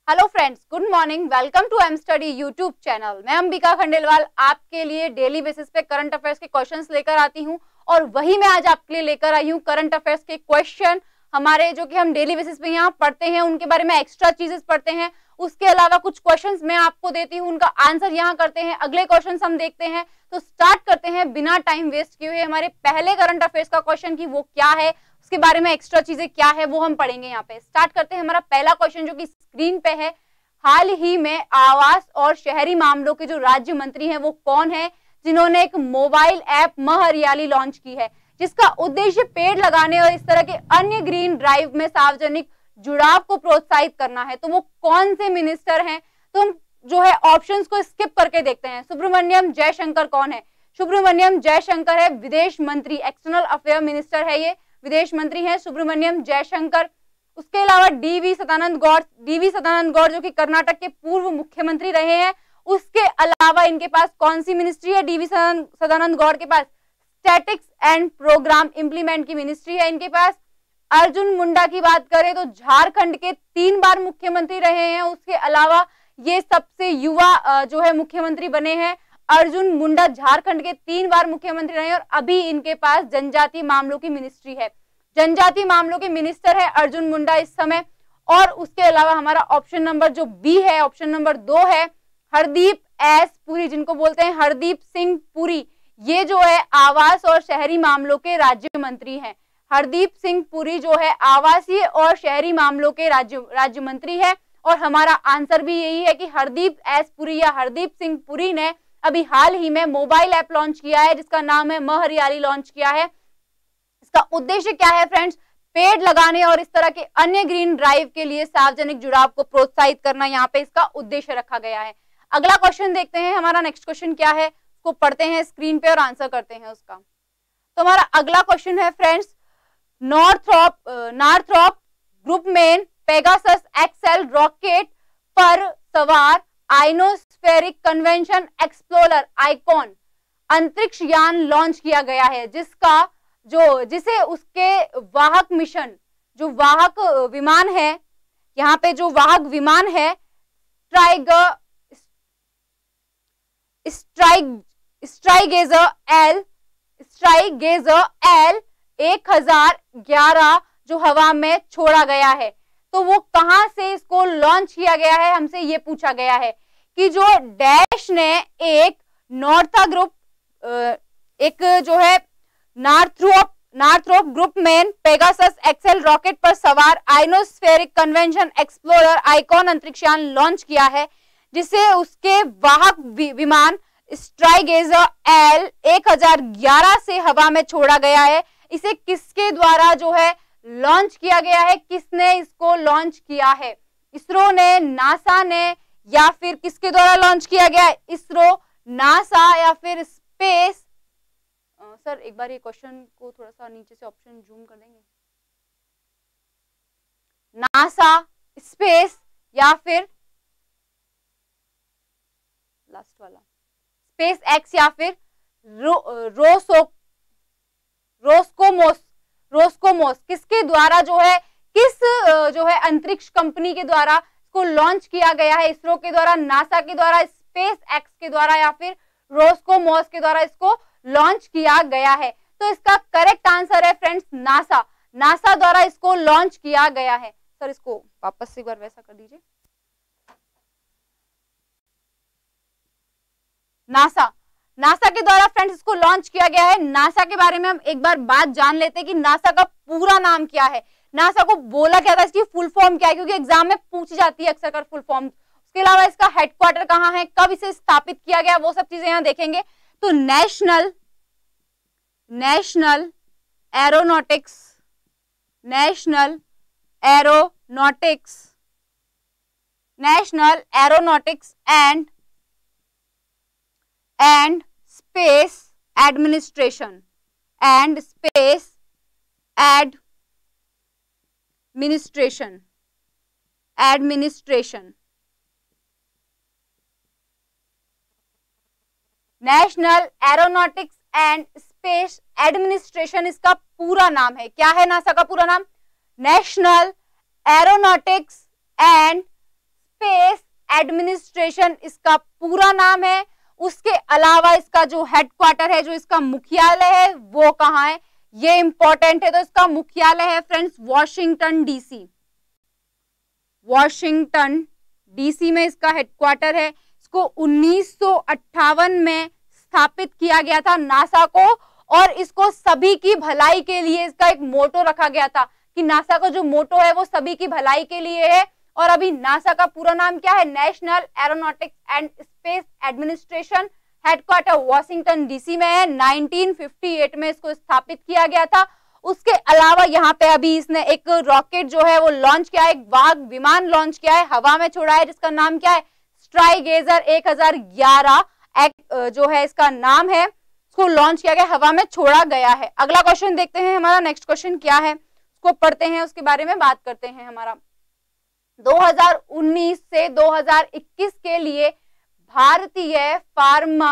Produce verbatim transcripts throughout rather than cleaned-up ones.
Hello friends, good morning. Welcome to M study YouTube channel. मैं अंबिका खंडेलवाल आपके लिए daily basis पे करंट अफेयर्स के क्वेश्चंस लेकर आती हूं और वही मैं आज आपके लिए लेकर आई हूं करंट अफेयर्स के क्वेश्चन हमारे जो कि हम डेली बेसिस पे यहाँ पढ़ते हैं, उनके बारे में एक्स्ट्रा चीजेस पढ़ते हैं। उसके अलावा कुछ क्वेश्चंस मैं आपको देती हूँ, उनका आंसर यहाँ करते हैं। अगले क्वेश्चन हम देखते हैं, तो स्टार्ट करते हैं बिना टाइम वेस्ट किए हुए। हमारे पहले करंट अफेयर्स का क्वेश्चन की वो क्या है, उसके बारे में एक्स्ट्रा चीजें क्या है, वो हम पढ़ेंगे। यहाँ पे स्टार्ट करते हैं। हमारा पहला क्वेश्चन जो कि स्क्रीन पे है, हाल ही में आवास और शहरी मामलों के जो राज्य मंत्री हैं वो कौन है जिन्होंने एक मोबाइल ऐप माह हरियाली लॉन्च की है, जिसका उद्देश्य पेड़ लगाने और इस तरह के अन्य ग्रीन ड्राइव में सार्वजनिक जुड़ाव को प्रोत्साहित करना है। तो वो कौन से मिनिस्टर हैं? तो हम जो है ऑप्शंस को स्किप करके देखते हैं। सुब्रमण्यम जयशंकर कौन है? सुब्रमण्यम जयशंकर है विदेश मंत्री, एक्सटर्नल अफेयर मिनिस्टर है, ये विदेश मंत्री हैं सुब्रमण्यम जयशंकर। उसके अलावा डीवी सदानंद गौड़, डीवी सदानंद गौड़ जो कि कर्नाटक के पूर्व मुख्यमंत्री रहे हैं। उसके अलावा इनके पास कौन सी मिनिस्ट्री है? डीवी सदानंद गौड़ के पास स्टैटिक्स एंड प्रोग्राम इंप्लीमेंट की मिनिस्ट्री है इनके पास। अर्जुन मुंडा की बात करें तो झारखंड के तीन बार मुख्यमंत्री रहे हैं। उसके अलावा ये सबसे युवा जो है मुख्यमंत्री बने हैं। अर्जुन मुंडा झारखंड के तीन बार मुख्यमंत्री रहे हैं और अभी इनके पास जनजातीय मामलों की मिनिस्ट्री है। जनजातीय मामलों के मिनिस्टर है अर्जुन मुंडा इस समय। और उसके अलावा हमारा ऑप्शन नंबर जो बी है, ऑप्शन नंबर दो है हरदीप एस पुरी, जिनको बोलते हैं हरदीप सिंह पुरी। ये जो है आवास और शहरी मामलों के राज्य मंत्री हैं। हरदीप सिंह पुरी जो है आवासीय और शहरी मामलों के राज्य राज्य मंत्री है। और हमारा आंसर भी यही है कि हरदीप एस पुरी या हरदीप सिंह पुरी ने अभी हाल ही में मोबाइल ऐप लॉन्च किया है जिसका नाम है माह हरियाली लॉन्च किया है। इसका उद्देश्य क्या है फ्रेंड्स? पेड़ लगाने और इस तरह के अन्य ग्रीन ड्राइव के लिए सार्वजनिक जुड़ाव को प्रोत्साहित करना, यहाँ पे इसका उद्देश्य रखा गया है। अगला क्वेश्चन देखते हैं। हमारा नेक्स्ट क्वेश्चन क्या है, उसको पढ़ते हैं स्क्रीन पे और आंसर करते हैं उसका। तो हमारा अगला क्वेश्चन है friends, Northrop Northrop Grumman Pegasus XL rocket पर सवार आइनोस्फेरिक कन्वेंशन एक्सप्लोरर आइकॉन अंतरिक्ष यान लॉन्च किया गया है, जिसका जो जिसे उसके वाहक मिशन जो वाहक विमान है, यहाँ पे जो वाहक विमान है स्ट्राइगर स्ट्राइग स्ट्राइगेजर एल स्ट्राइगेजर एल एक हजार ग्यारह जो हवा में छोड़ा गया है। तो वो कहां से इसको लॉन्च किया गया है, हमसे ये पूछा गया है कि जो डैश ने एक नॉर्था ग्रुप एक जो है Northrop Northrop Grumman Pegasus XL rocket पर सवार आइनोस्फेरिक कन्वेंशन एक्सप्लोरर आइकॉन अंतरिक्षयान लॉन्च किया है, जिसे उसके वाहक विमान स्ट्राइगेजर एल एक हजार ग्यारह से हवा में छोड़ा गया है। इसे किसके द्वारा जो है लॉन्च किया गया है? किसने इसको लॉन्च किया है? इसरो ने, नासा ने, या फिर किसके द्वारा लॉन्च किया गया है? इसरो, नासा या फिर स्पेस। सर एक बार ये क्वेश्चन को थोड़ा सा नीचे से ऑप्शन जूम कर देंगे। नासा, स्पेस या फिर लास्ट वाला स्पेस एक्स या फिर रो, रोसो रोस्कोमोस रोस्कोमोस किसके द्वारा जो है किस जो है अंतरिक्ष कंपनी के द्वारा इसको लॉन्च किया गया है? इसरो के द्वारा, नासा के द्वारा, स्पेस एक्स के द्वारा या फिर रोस्कोमोस के द्वारा इसको लॉन्च किया गया है। तो इसका करेक्ट आंसर है फ्रेंड्स नासा। नासा द्वारा इसको लॉन्च किया गया है। सर इसको वापस से एक बार वैसा कर दीजिए। नासा नासा के द्वारा फ्रेंड्स इसको लॉन्च किया गया है। नासा के बारे में हम एक बार बात जान लेते हैं कि नासा का पूरा नाम क्या है, नासा को बोला क्या था, इसकी फुल फॉर्म क्या है, क्योंकि एग्जाम में पूछी जाती है अक्सर कर फुल फॉर्म। उसके अलावा इसका हेडक्वार्टर कहाँ है, कब इसे स्थापित किया गया, वो सब चीजें यहाँ देखेंगे। तो National National Aeronautics National Aeronautics National Aeronautics and and Space Administration and Space Administration Administration National Aeronautics and Space Administration इसका पूरा नाम है। क्या है नासा का पूरा नाम? National Aeronautics and Space Administration इसका पूरा नाम है। उसके अलावा इसका जो हेडक्वार्टर है, जो इसका मुख्यालय है, वो कहाँ है, ये इंपॉर्टेंट है। तो इसका मुख्यालय है friends Washington DC. Washington DC में इसका हेडक्वार्टर है। इसको उन्नीस सौ अट्ठावन में स्थापित किया गया था नासा को, और इसको सभी की भलाई के लिए इसका एक मोटो रखा गया था कि नासा का जो मोटो है वो सभी की भलाई के लिए है। और अभी नासा का पूरा नाम क्या है, National Aeronautics and Space Administration. Headquarter Washington DC में है। नाइनटीन फिफ्टी एट में इसको स्थापित किया गया था। उसके अलावा यहाँ पे अभी इसने एक रॉकेट जो है वो लॉन्च किया है, एक वाग विमान लॉन्च किया है, हवा में छोड़ा है, जिसका नाम क्या है, स्ट्राइगेजर एक हज़ार ग्यारह जो है इसका नाम है। इसको लॉन्च किया गया, हवा में छोड़ा गया है। अगला क्वेश्चन देखते हैं हमारा, नेक्स्ट क्वेश्चन क्या है उसको पढ़ते हैं, उसके बारे में बात करते हैं। हमारा दो हज़ार उन्नीस से दो हज़ार इक्कीस के लिए भारतीय Pharma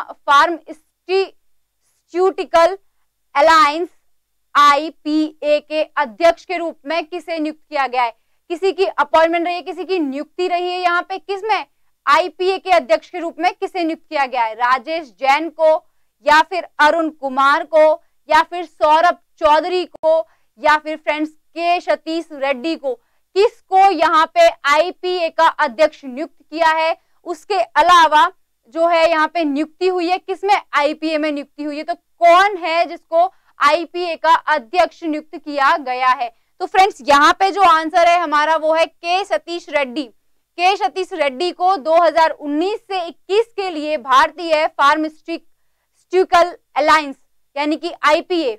Pharmaceutical Alliance I P A के अध्यक्ष के रूप में किसे नियुक्त किया गया है। किसी की अपॉइंटमेंट रही है, किसी की नियुक्ति रही है, यहाँ पे किसमें, आई पी ए के अध्यक्ष के रूप में किसे नियुक्त किया गया है, राजेश जैन को, या फिर अरुण कुमार को, या फिर सौरभ चौधरी को, या फिर फ्रेंड्स के सतीश रेड्डी को। किसको यहाँ पे आई पी ए का अध्यक्ष नियुक्त किया है। उसके अलावा जो है यहाँ पे नियुक्ति हुई है, किसमें, आई पी ए में नियुक्ति हुई है। तो कौन है जिसको आई पी ए का अध्यक्ष नियुक्त किया गया है। तो फ्रेंड्स यहाँ पे जो आंसर है हमारा वो है के सतीश रेड्डी। के सतीश रेड्डी को दो हज़ार उन्नीस से इक्कीस के लिए भारतीय फार्मास्यूटिकल अलायंस यानी कि I P A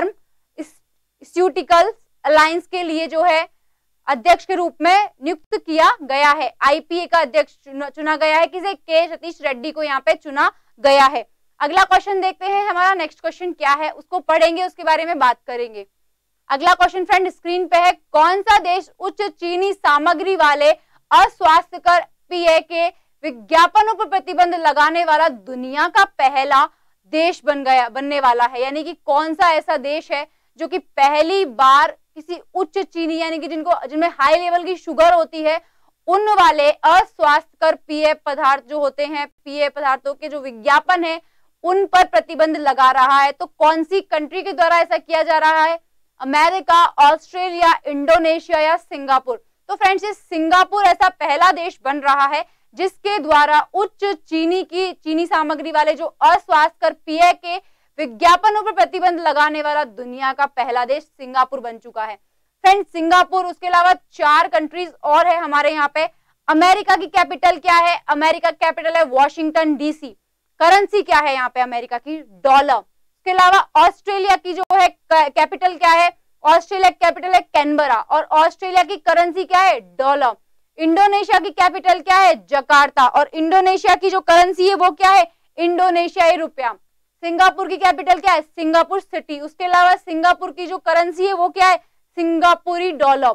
Pharmaceutical Alliance के लिए जो है अध्यक्ष के रूप में नियुक्त किया गया है। आई पी ए का अध्यक्ष चुना गया है, किसे, के सतीश रेड्डी को यहाँ पे चुना गया है। अगला क्वेश्चन देखते हैं हमारा, नेक्स्ट क्वेश्चन क्या है उसको पढ़ेंगे, उसके बारे में बात करेंगे। अगला क्वेश्चन फ्रेंड स्क्रीन पे है, कौन सा देश उच्च चीनी सामग्री वाले अस्वास्थ्यकर पेय के विज्ञापनों पर प्रतिबंध लगाने वाला दुनिया का पहला देश बन गया बनने वाला है। यानी कि कौन सा ऐसा देश है जो कि पहली बार किसी उच्च चीनी यानी कि जिनको जिनमें हाई लेवल की शुगर होती है उन वाले अस्वास्थ्यकर पेय पदार्थ जो होते हैं, पेय पदार्थों के जो विज्ञापन है उन पर प्रतिबंध लगा रहा है। तो कौन सी कंट्री के द्वारा ऐसा किया जा रहा है, अमेरिका, ऑस्ट्रेलिया, इंडोनेशिया या सिंगापुर। तो फ्रेंड्स ये सिंगापुर ऐसा पहला देश बन रहा है जिसके द्वारा उच्च चीनी की चीनी सामग्री वाले जो अस्वास्थ्यकर पेय के विज्ञापनों पर प्रतिबंध लगाने वाला दुनिया का पहला देश सिंगापुर बन चुका है। फ्रेंड्स सिंगापुर, उसके अलावा चार कंट्रीज और है हमारे यहाँ पे। अमेरिका की कैपिटल क्या है, अमेरिका की कैपिटल है वॉशिंगटन डीसी। करेंसी क्या है यहाँ पे अमेरिका की, डॉलर। इसके अलावा ऑस्ट्रेलिया की जो है कैपिटल क्या है, ऑस्ट्रेलिया की कैपिटल है कैनबरा और ऑस्ट्रेलिया की करेंसी क्या है, डॉलर। इंडोनेशिया की कैपिटल क्या है, जकार्ता और इंडोनेशिया की जो करेंसी है वो क्या है, इंडोनेशियाई रुपया। सिंगापुर की कैपिटल क्या है, सिंगापुर सिटी। उसके अलावा सिंगापुर की जो करेंसी है वो क्या है, सिंगापुरी डॉलर।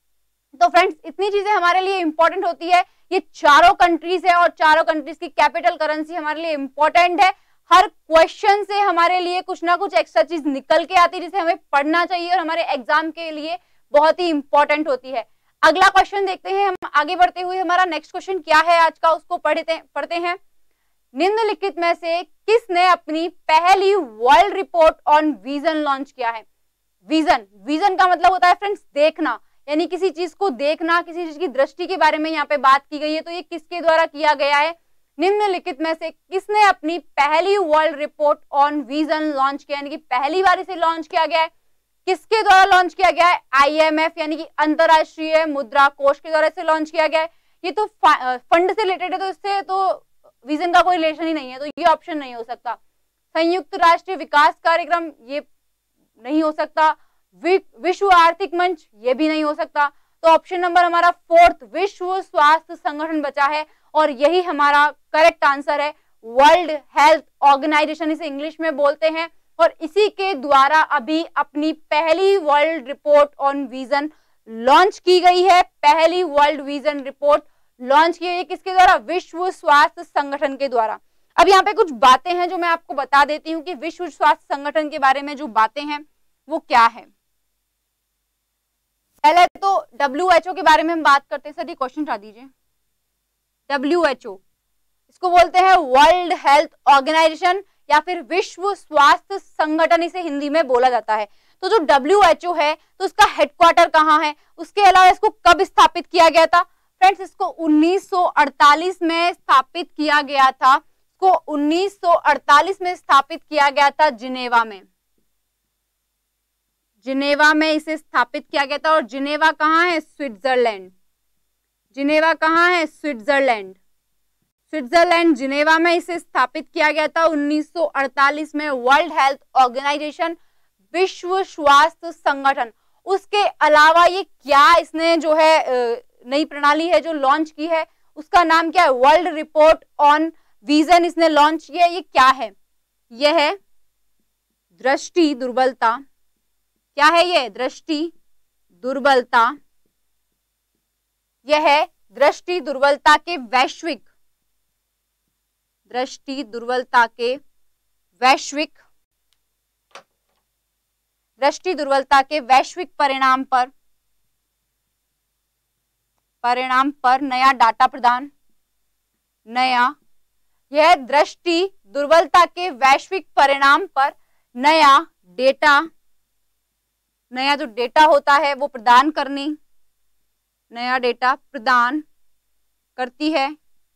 तो फ्रेंड्स इतनी चीजें हमारे लिए इंपॉर्टेंट होती है। ये चारों कंट्रीज है और चारों कंट्रीज की कैपिटल करेंसी हमारे लिए इंपॉर्टेंट है। हर क्वेश्चन से हमारे लिए कुछ ना कुछ एक्स्ट्रा चीज निकल के आती है जिसे हमें पढ़ना चाहिए और हमारे एग्जाम के लिए बहुत ही इंपॉर्टेंट होती है। अगला क्वेश्चन देखते हैं हम आगे बढ़ते हुए। हमारा नेक्स्ट क्वेश्चन क्या है आज का, उसको पढ़ते पढ़ते हैं। निम्नलिखित में से किसने अपनी पहली World Report on Vision launch किया है। विजन, विजन का मतलब होता है फ्रेंड्स देखना, यानी किसी चीज को देखना, किसी चीज की दृष्टि के बारे में यहाँ पे बात की गई है। तो ये किसके द्वारा किया गया है, निम्नलिखित में से किसने अपनी पहली World Report on Vision launch किया, यानी कि पहली बार इसे लॉन्च किया गया है। किसके द्वारा लॉन्च किया गया है, आई एम एफ यानी कि अंतरराष्ट्रीय मुद्रा कोष के द्वारा इसे लॉन्च किया गया है। ये तो फंड से रिलेटेड है तो इससे तो विजन का कोई रिलेशन ही नहीं है, तो ये ऑप्शन नहीं हो सकता। संयुक्त राष्ट्र विकास कार्यक्रम ये नहीं हो सकता। विश्व आर्थिक मंच ये भी नहीं हो सकता। तो ऑप्शन नंबर हमारा फोर्थ विश्व स्वास्थ्य संगठन बचा है और यही हमारा करेक्ट आंसर है। वर्ल्ड हेल्थ ऑर्गेनाइजेशन इसे इंग्लिश में बोलते हैं और इसी के द्वारा अभी अपनी पहली World Report on Vision launch की गई है। पहली वर्ल्ड विजन रिपोर्ट लॉन्च की गई है किसके द्वारा, विश्व स्वास्थ्य संगठन के द्वारा। अब यहाँ पे कुछ बातें हैं जो मैं आपको बता देती हूँ कि विश्व स्वास्थ्य संगठन के बारे में जो बातें हैं वो क्या है। पहले तो डब्ल्यू एच ओ के बारे में हम बात करते हैं। सर ये क्वेश्चन हटा दीजिए। डब्ल्यू एच ओ, इसको बोलते हैं वर्ल्ड हेल्थ ऑर्गेनाइजेशन या फिर विश्व स्वास्थ्य संगठन, इसे हिंदी में बोला जाता है। तो जो डब्ल्यू एच ओ है तो इसका हेडक्वार्टर कहाँ है, उसके अलावा इसको कब स्थापित किया गया था? फ्रेंड्स, इसको उन्नीस सौ अड़तालीस में स्थापित किया गया था। इसको उन्नीस सौ अड़तालीस में स्थापित किया गया था जिनेवा में। जिनेवा में इसे स्थापित किया गया था। और जिनेवा कहाँ है? स्विट्जरलैंड। जिनेवा कहाँ है? स्विट्जरलैंड। स्विट्जरलैंड जिनेवा में इसे स्थापित किया गया था उन्नीस सौ अड़तालीस में। वर्ल्ड हेल्थ ऑर्गेनाइजेशन, विश्व स्वास्थ्य संगठन। उसके अलावा ये क्या इसने जो है नई प्रणाली है जो लॉन्च की है, उसका नाम क्या है? वर्ल्ड रिपोर्ट ऑन विजन इसने लॉन्च किया। ये क्या है? यह है दृष्टि दुर्बलता। क्या है ये? दृष्टि दुर्बलता। यह है दृष्टि दुर्बलता के वैश्विक दृष्टि दुर्बलता के वैश्विक दृष्टि दुर्बलता के वैश्विक परिणाम पर परिणाम पर नया डाटा प्रदान नया यह दृष्टि दुर्बलता के वैश्विक परिणाम पर नया डेटा नया जो डेटा होता है वो प्रदान करनी नया डेटा प्रदान करती है।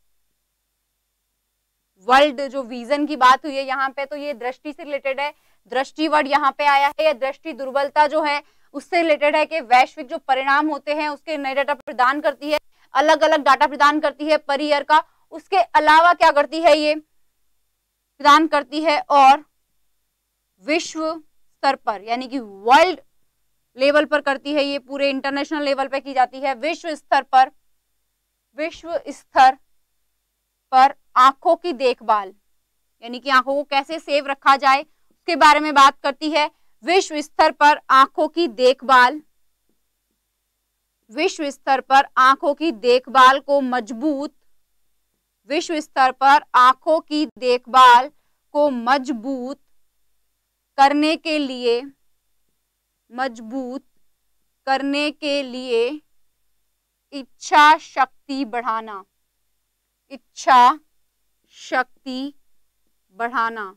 वर्ल्ड जो विजन की बात हुई है यहाँ पे, तो ये दृष्टि से रिलेटेड है। दृष्टि वर्ड यहाँ पे आया है। या दृष्टि दुर्बलता जो है उससे रिलेटेड है कि वैश्विक जो परिणाम होते हैं उसके नए डाटा प्रदान करती है, अलग अलग डाटा प्रदान करती है पर ईयर का। उसके अलावा क्या करती है? ये प्रदान करती है और विश्व स्तर पर यानी कि वर्ल्ड लेवल पर करती है। ये पूरे इंटरनेशनल लेवल पे की जाती है। विश्व स्तर पर विश्व स्तर पर आंखों की देखभाल यानी कि आंखों को कैसे सेव रखा जाए उसके बारे में बात करती है। विश्व स्तर पर आंखों की देखभाल विश्व स्तर पर आंखों की देखभाल को मजबूत विश्व स्तर पर आंखों की देखभाल को मजबूत करने के लिए मजबूत करने के लिए इच्छा शक्ति बढ़ाना इच्छा शक्ति बढ़ाना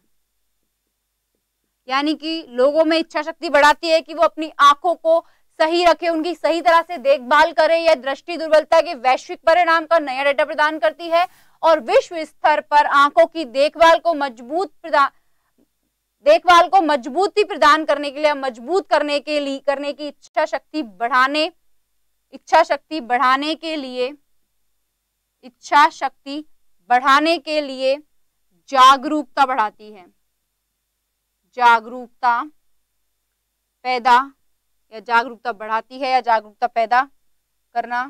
यानी कि लोगों में इच्छा शक्ति बढ़ाती है कि वो अपनी आंखों को सही रखे, उनकी सही तरह से देखभाल करे। यह दृष्टि दुर्बलता के वैश्विक परिणाम का नया डेटा प्रदान करती है और विश्व स्तर पर आंखों की देखभाल को मजबूत प्रदान देखभाल को मजबूती प्रदान करने के लिए मजबूत करने के लिए करने की इच्छा शक्ति बढ़ाने इच्छा शक्ति बढ़ाने के लिए इच्छा शक्ति बढ़ाने के लिए जागरूकता बढ़ाती है जागरूकता पैदा या जागरूकता बढ़ाती है या जागरूकता पैदा करना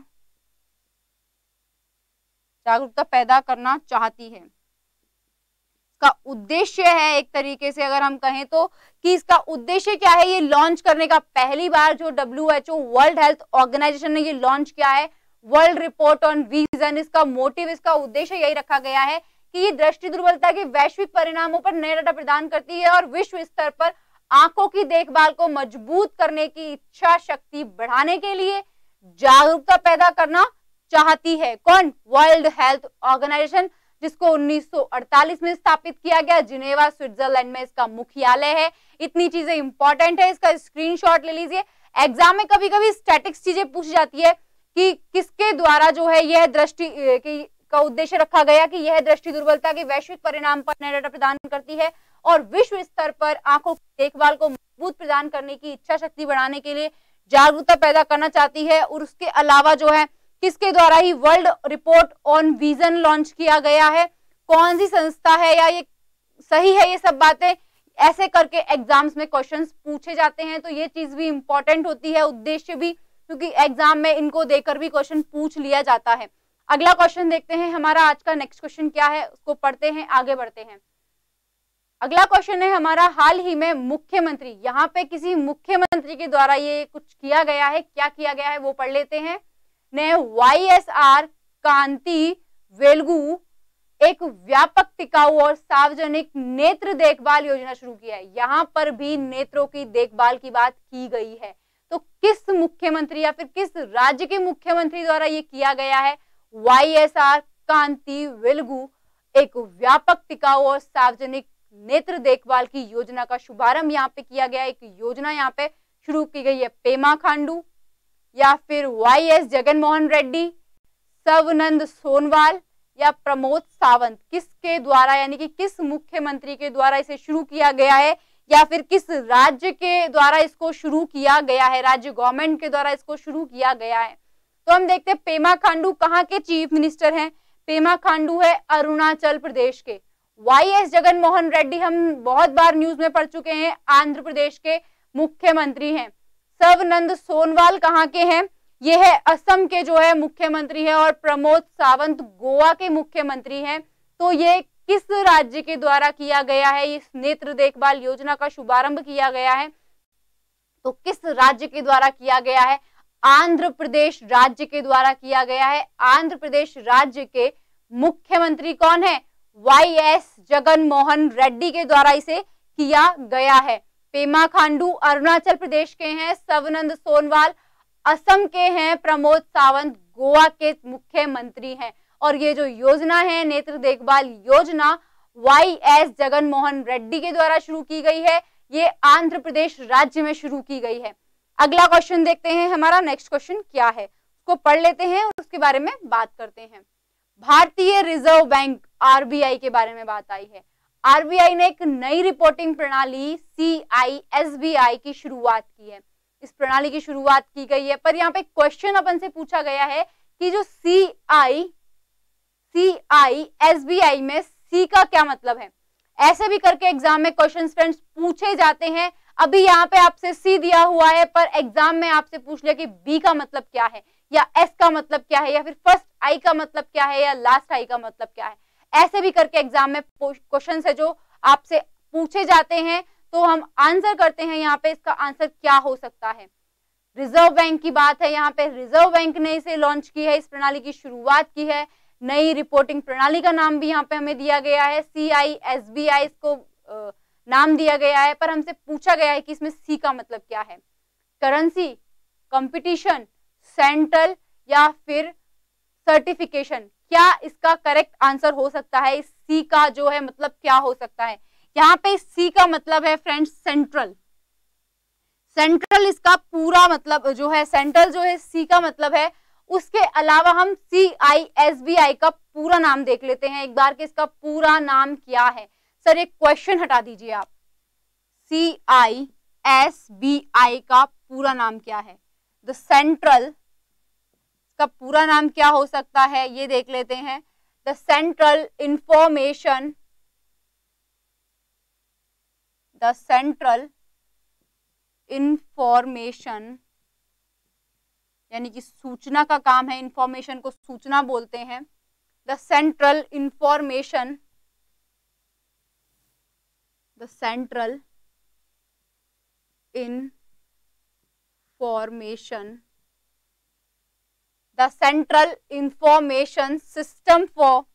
जागरूकता पैदा करना चाहती है। इसका उद्देश्य है एक तरीके से अगर हम कहें तो कि इसका उद्देश्य क्या है? ये लॉन्च करने का पहली बार जो W H O World Health Organization ने ये लॉन्च किया है वर्ल्ड रिपोर्ट ऑन विजन। इसका मोटिव इसका उद्देश्य यही रखा गया है कि ये दृष्टि दुर्बलता के वैश्विक परिणामों पर नया डाटा प्रदान करती है और विश्व स्तर पर आंखों की देखभाल को मजबूत करने की इच्छा शक्ति बढ़ाने के लिए जागरूकता पैदा करना चाहती है। कौन? वर्ल्ड हेल्थ ऑर्गेनाइजेशन, जिसको उन्नीस सौ अड़तालीस में स्थापित किया गया। जिनेवा स्विट्जरलैंड में इसका मुख्यालय है। इतनी चीजें इंपॉर्टेंट है, इसका स्क्रीनशॉट ले लीजिए। एग्जाम में कभी कभी स्टैटिक्स चीजें पूछी जाती है कि किसके द्वारा जो है यह दृष्टि की का उद्देश्य रखा गया कि यह दृष्टि दुर्बलता के वैश्विक परिणाम पर नया डाटा प्रदान करती है और विश्व स्तर पर आंखों की देखभाल को मजबूत प्रदान करने की इच्छा शक्ति बढ़ाने के लिए जागरूकता पैदा करना चाहती है। और उसके अलावा जो है किसके द्वारा ही World Report on Vision launch किया गया है, कौन सी संस्था है या ये सही है? ये सब बातें ऐसे करके एग्जाम्स में क्वेश्चंस पूछे जाते हैं, तो ये चीज भी इंपॉर्टेंट होती है, उद्देश्य भी, क्योंकि एग्जाम में इनको देकर भी क्वेश्चन पूछ लिया जाता है। अगला क्वेश्चन देखते हैं हमारा आज का नेक्स्ट क्वेश्चन क्या है, उसको पढ़ते हैं, आगे बढ़ते हैं। अगला क्वेश्चन है हमारा, हाल ही में मुख्यमंत्री, यहाँ पे किसी मुख्यमंत्री के द्वारा ये कुछ किया गया है, क्या किया गया है वो पढ़ लेते हैं। ने Y S R Kanti Velugu एक व्यापक टिकाऊ और सार्वजनिक नेत्र देखभाल योजना शुरू की है। यहाँ पर भी नेत्रों की देखभाल की बात की गई है, तो किस मुख्यमंत्री या फिर किस राज्य के मुख्यमंत्री द्वारा ये किया गया है? Y S R Kanti Velugu एक व्यापक, टिकाऊ और सार्वजनिक नेत्र देखभाल की योजना का शुभारंभ यहाँ पे किया गया। एक योजना यहाँ पे शुरू की गई है, पेमा खांडू या फिर वाई एस जगनमोहन रेड्डी, सर्बानंद सोनोवाल या प्रमोद सावंत, किसके द्वारा यानी कि किस मुख्यमंत्री के द्वारा इसे शुरू किया गया है या फिर किस राज्य के द्वारा इसको शुरू किया गया है, राज्य गवर्नमेंट के द्वारा इसको शुरू किया गया है। तो हम देखते हैं पेमा खांडू कहाँ के चीफ मिनिस्टर हैं। पेमा खांडू है अरुणाचल प्रदेश के। वाई एस जगनमोहन रेड्डी हम बहुत बार न्यूज में पढ़ चुके हैं, आंध्र प्रदेश के मुख्यमंत्री हैं। सर्बानंद सोनोवाल कहाँ के हैं, ये है असम के जो है मुख्यमंत्री है। और प्रमोद सावंत गोवा के मुख्यमंत्री हैं। तो ये किस राज्य के द्वारा किया गया है, इस नेत्र देखभाल योजना का शुभारंभ किया गया है, तो किस राज्य के द्वारा किया गया है, आंध्र प्रदेश राज्य के द्वारा किया गया है। आंध्र प्रदेश राज्य के मुख्यमंत्री कौन है, वाई एस जगनमोहन रेड्डी के द्वारा इसे किया गया है। पेमा खांडू अरुणाचल प्रदेश के हैं, सर्बानंद सोनोवाल असम के हैं, प्रमोद सावंत गोवा के मुख्यमंत्री हैं। और ये जो योजना है नेत्र देखभाल योजना वाई एस जगनमोहन रेड्डी के द्वारा शुरू की गई है, ये आंध्र प्रदेश राज्य में शुरू की गई है। अगला क्वेश्चन देखते हैं, हमारा नेक्स्ट क्वेश्चन क्या है, उसको पढ़ लेते हैं और उसके बारे में बात करते हैं। भारतीय Reserve Bank R B I के बारे में बात आई है। आर बी आई ने एक नई रिपोर्टिंग प्रणाली सी आई एस बी आई की शुरुआत की है। इस प्रणाली की शुरुआत की गई है, पर यहाँ पे क्वेश्चन अपन से पूछा गया है कि जो सी आई सी आई एस बी आई में सी का क्या मतलब है। ऐसे भी करके एग्जाम में क्वेश्चन फ्रेंड्स पूछे जाते हैं। अभी यहाँ पे आपसे सी दिया हुआ है, पर एग्जाम में आपसे पूछ लिया कि बी का मतलब क्या है या एस का मतलब क्या है या फिर फर्स्ट आई का मतलब क्या है या लास्ट आई का मतलब क्या है। ऐसे भी करके एग्जाम में क्वेश्चन है जो आपसे पूछे जाते हैं, तो हम आंसर करते हैं यहाँ पे इसका आंसर क्या हो सकता है। रिजर्व बैंक की बात है, यहाँ पे रिजर्व बैंक ने इसे लॉन्च की है, इस प्रणाली की शुरुआत की है। नई रिपोर्टिंग प्रणाली का नाम भी यहाँ पे हमें दिया गया है, सी आई एस बी आई इसको आ, नाम दिया गया है, पर हमसे पूछा गया है कि इसमें सी का मतलब क्या है। करेंसी, कंपटीशन, सेंट्रल या फिर सर्टिफिकेशन, क्या इसका करेक्ट आंसर हो सकता है। इस सी का जो है मतलब क्या हो सकता है। यहाँ पे सी का मतलब है फ्रेंड्स सेंट्रल। सेंट्रल इसका पूरा मतलब जो है, सेंट्रल जो है सी का मतलब है। उसके अलावा हम सी आई एस बी आई का पूरा नाम देख लेते हैं एक बार कि इसका पूरा नाम क्या है। सर एक क्वेश्चन हटा दीजिए आप, सी आई एस बी आई का पूरा नाम क्या है। द सेंट्रल का पूरा नाम क्या हो सकता है ये देख लेते हैं। The central information the central information यानी कि सूचना का काम है, इंफॉर्मेशन को सूचना बोलते हैं। The central information the central information the central information system for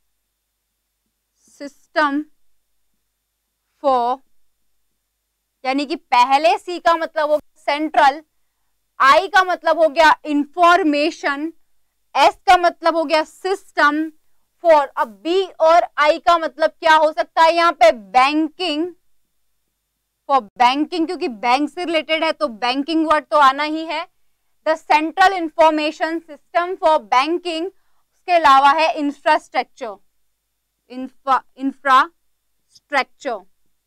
system for यानी कि पहले सी का मतलब हो सेंट्रल, आई का मतलब हो गया इंफॉर्मेशन, एस का मतलब हो गया सिस्टम, फॉर। अब बी और आई का मतलब क्या हो सकता है यहाँ पे, बैंकिंग, फॉर बैंकिंग, क्योंकि बैंक से रिलेटेड है तो बैंकिंग वर्ड तो आना ही है। The central information system for banking. उसके अलावा है इंफ्रास्ट्रक्चर, इंफ्रा इंफ्रास्ट्रक्चर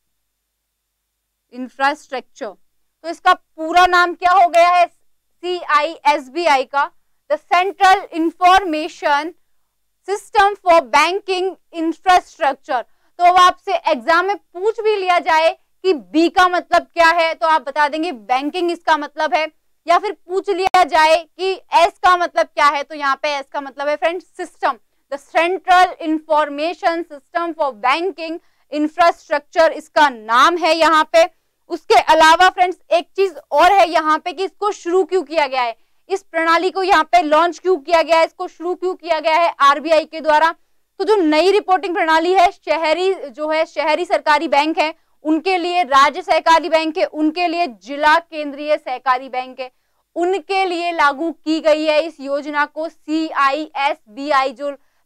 इंफ्रास्ट्रक्चर तो इसका पूरा नाम क्या हो गया है C I S B I का, the central information system for banking infrastructure. तो अब आपसे एग्जाम में पूछ भी लिया जाए कि बी का मतलब क्या है तो आप बता देंगे बैंकिंग इसका मतलब है, या फिर पूछ लिया जाए कि एस का मतलब क्या है तो यहाँ पे एस का मतलब है friends system, the central information system for banking infrastructure इसका नाम है यहाँ पे। उसके अलावा फ्रेंड्स एक चीज और है यहाँ पे कि इसको शुरू क्यों किया गया है, इस प्रणाली को यहाँ पे लॉन्च क्यों किया गया है, इसको शुरू क्यों किया गया है आर बी आई के द्वारा। तो जो नई रिपोर्टिंग प्रणाली है, शहरी जो है शहरी सरकारी बैंक है उनके लिए, राज्य सहकारी बैंक है उनके लिए, जिला केंद्रीय सहकारी बैंक है उनके लिए लागू की गई है इस योजना को। सी आई एस बी आई जो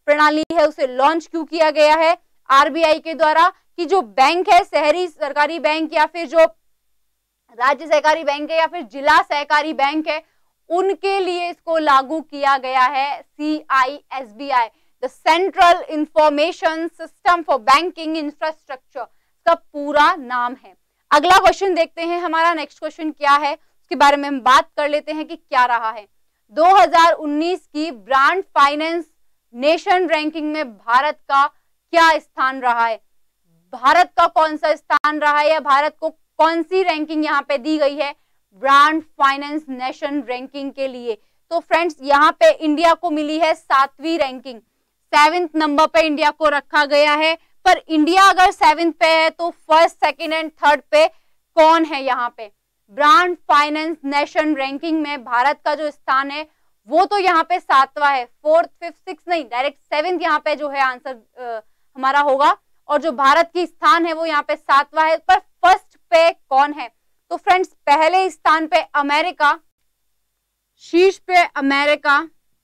प्रणाली है उसे लॉन्च क्यों किया गया है आरबीआई के द्वारा, कि जो बैंक है शहरी सरकारी बैंक या फिर जो राज्य सहकारी बैंक है या फिर जिला सहकारी बैंक है उनके लिए इसको लागू किया गया है C I S B I, the central information system for banking infrastructure का पूरा नाम है। अगला क्वेश्चन देखते हैं, हमारा नेक्स्ट क्वेश्चन क्या है उसके बारे में हम बात कर लेते हैं कि क्या रहा है। दो हज़ार उन्नीस की ब्रांड फाइनेंस नेशन रैंकिंग में भारत का क्या स्थान रहा है, भारत का कौन सा स्थान रहा है या भारत को कौन सी रैंकिंग यहाँ पे दी गई है ब्रांड फाइनेंस नेशन रैंकिंग के लिए। तो फ्रेंड्स यहाँ पे इंडिया को मिली है सातवीं रैंकिंग, सेवेंथ नंबर पे इंडिया को रखा गया है। पर इंडिया अगर सेवेंथ पे है तो फर्स्ट सेकंड एंड थर्ड पे कौन है यहाँ पे ब्रांड फाइनेंस नेशन रैंकिंग में भारत का जो स्थान है वो तो यहाँ पे सातवां है, फोर्थ फिफ्थ सिक्स नहीं, डायरेक्ट सेवेंथ यहाँ पे जो है आंसर हमारा होगा और जो भारत की स्थान है वो यहाँ पे सातवां है। पर फर्स्ट पे कौन है, तो फ्रेंड्स पहले स्थान पे अमेरिका, शीर्ष पे अमेरिका,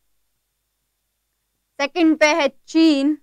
सेकंड पे है चीन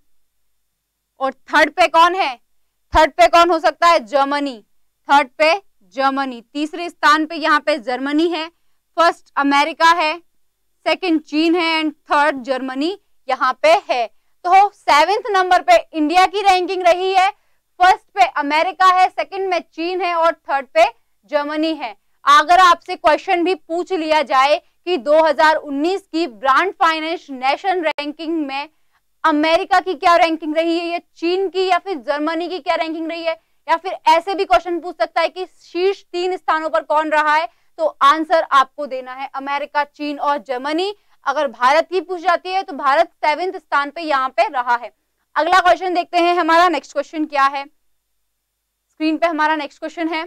और थर्ड पे कौन है, थर्ड पे कौन हो सकता है जर्मनी, थर्ड पे जर्मनी, तीसरे स्थान पे यहाँ पे जर्मनी है, फर्स्ट अमेरिका है, सेकंड चीन है एंड थर्ड जर्मनी यहाँ पे है। तो सेवेंथ नंबर पे इंडिया की रैंकिंग रही है, फर्स्ट पे अमेरिका है, सेकंड में चीन है और थर्ड पे जर्मनी है। अगर आपसे क्वेश्चन भी पूछ लिया जाए कि दो हज़ार उन्नीस की ब्रांड फाइनेंस नेशन रैंकिंग में अमेरिका की क्या रैंकिंग रही है या चीन की या फिर जर्मनी की क्या रैंकिंग रही है, या फिर ऐसे भी क्वेश्चन पूछ सकता है कि शीर्ष तीन स्थानों पर कौन रहा है, तो आंसर आपको देना है अमेरिका, चीन और जर्मनी। अगर भारत की पूछ जाती है तो भारत सेवेंथ स्थान पे यहाँ पे रहा है। अगला क्वेश्चन देखते हैं, हमारा नेक्स्ट क्वेश्चन क्या है, स्क्रीन पे हमारा नेक्स्ट क्वेश्चन है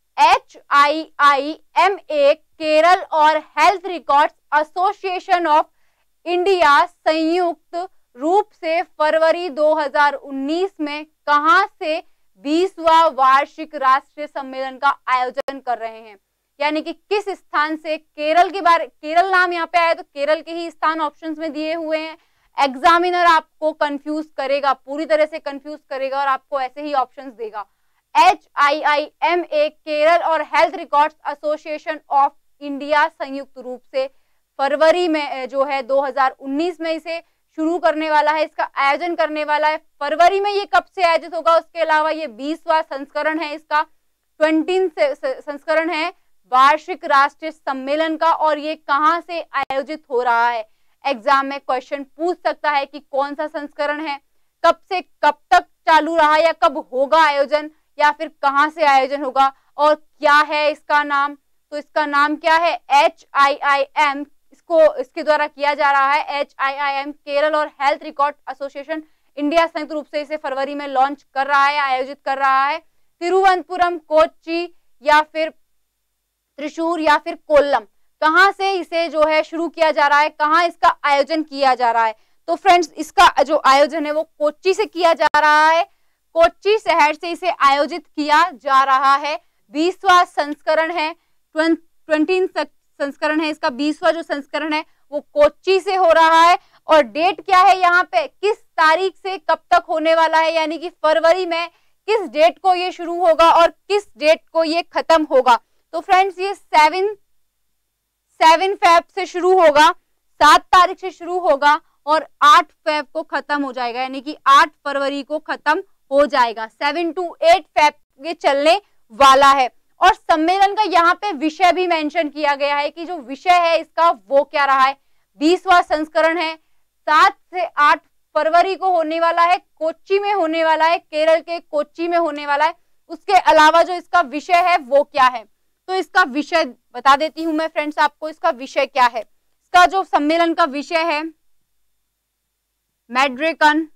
H I I M A Kerala और health records association of India संयुक्त रूप से फरवरी दो हज़ार उन्नीस में कहां से बीसवां वार्षिक राष्ट्रीय सम्मेलन का आयोजन कर रहे हैं, यानी कि किस स्थान से, केरल के बारे, केरल नाम यहाँ पे आया तो केरल के ही स्थान ऑप्शंस में दिए हुए हैं। एग्जामिनर आपको कंफ्यूज करेगा, पूरी तरह से कंफ्यूज करेगा और आपको ऐसे ही ऑप्शंस देगा। H I I M A Kerala और health records association of India संयुक्त रूप से फरवरी में जो है दो हज़ार उन्नीस में इसे शुरू करने वाला है, इसका आयोजन करने वाला है। फरवरी में ये कब से आयोजित होगा, उसके अलावा ये बीसवां संस्करण है, इसका ट्वेंटी संस्करण है वार्षिक राष्ट्रीय सम्मेलन का, और ये कहां से आयोजित हो रहा है। एग्जाम में क्वेश्चन पूछ सकता है कि कौन सा संस्करण है, कब से कब तक चालू रहा या कब होगा आयोजन, या फिर कहां से आयोजन होगा और क्या है इसका नाम। तो इसका नाम क्या है, एच आई आई एम, इसको इसके द्वारा किया जा रहा है। H I I M Kerala और हेल्थ रिकॉर्ड एसोसिएशन इंडिया संयुक्त रूप से इसे फरवरी में लॉन्च कर रहा है, आयोजित कर रहा है। तिरुवनंतपुरम, कोच्चि या फिर त्रिशूर या फिर कोल्लम, कहां से इसे जो है शुरू किया जा रहा है, कहां इसका आयोजन किया जा रहा है। तो फ्रेंड्स इसका जो आयोजन है वो कोच्चि से किया जा रहा है, कोच्चि शहर से इसे आयोजित किया जा रहा है। बीसवां संस्करण है, ट्वेंटी संस्करण है, इसका बीसवां जो संस्करण है वो कोच्चि से हो रहा है। और डेट क्या है यहाँ पे, किस तारीख से कब तक होने वाला है, यानी कि फरवरी में किस डेट को ये शुरू होगा और किस डेट को ये खत्म होगा। तो फ्रेंड्स ये सेवन सेवन फेब से शुरू होगा, सात तारीख से शुरू होगा और आठ फेब को खत्म हो जाएगा, यानी कि आठ फरवरी को खत्म हो जाएगा। सेवन टू एट फेब ये चलने वाला है। और सम्मेलन का यहाँ पे विषय भी मेंशन किया गया है कि जो विषय है इसका वो क्या रहा है। बीसवां संस्करण है, सात से आठ फरवरी को होने वाला है, कोच्चि में होने वाला है, केरल के कोच्चि में होने वाला है। उसके अलावा जो इसका विषय है वो क्या है, तो इसका विषय बता देती हूं मैं फ्रेंड्स आपको, इसका विषय क्या है। इसका जो सम्मेलन का विषय है मैड्रेकन,